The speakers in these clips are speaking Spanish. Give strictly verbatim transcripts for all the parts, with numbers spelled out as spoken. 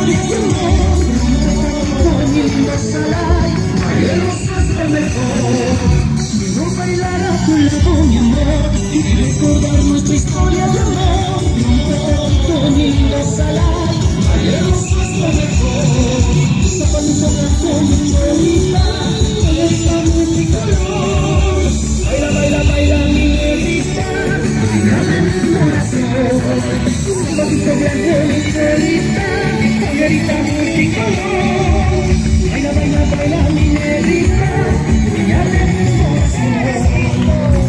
historia de amor. Poniendo sala, bailemos hasta mejor. Quiero bailar a tu lado, mi amor, y recordar nuestra historia de amor. Poniendo sala, bailemos hasta mejor. Zapalito blanco, mi negrita, esta multicolor. Baila, baila, baila, mi negrita, bailame mi corazón. Zapalito blanco, mi negrita, negrita multicolor. Baila, baila, baila, mi negrita, bailame mi corazón.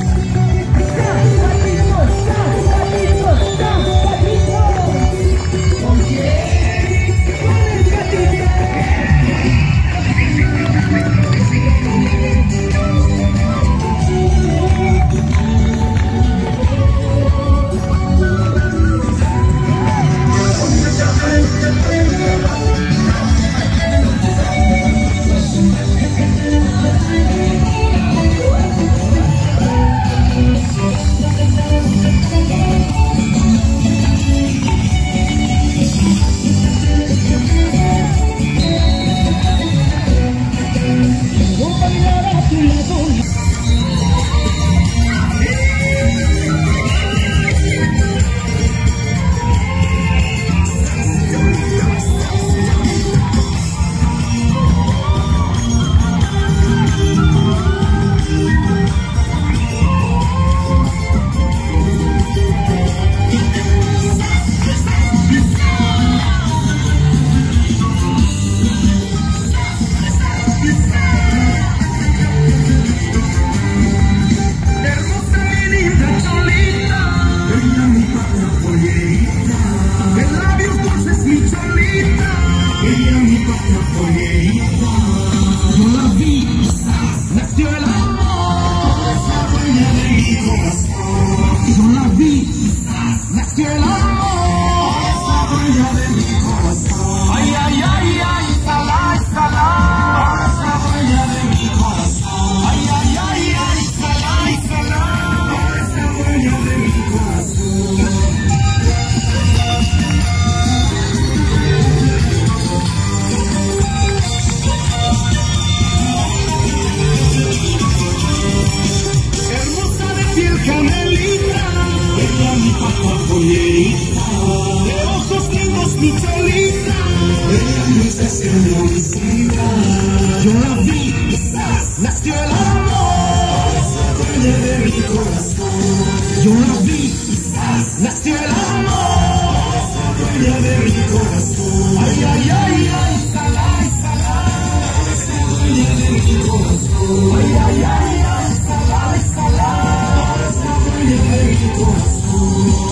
Yo la vi, nació el amor, esa dueña de mi corazón. Yo la vi, nació el amor, esa dueña de mi corazón. Ay, ay, ay, ay, salá, salá, esa dueña de mi corazón. Ay, ay, ay, ay, salá, salá, esa dueña de mi corazón.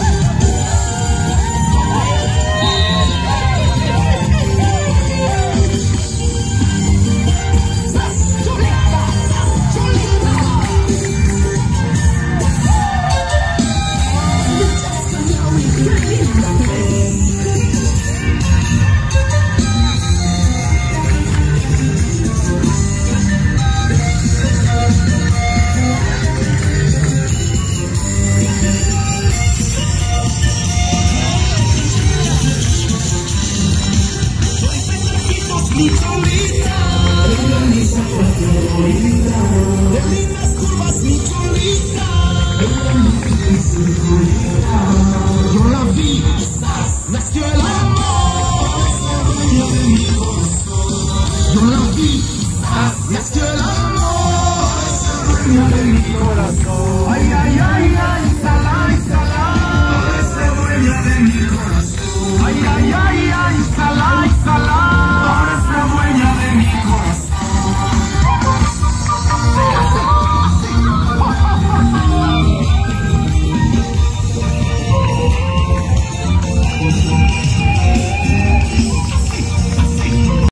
Mi cholita, ella mi zapato favorita, de lindas curvas mi cholita, ella mi cinturita.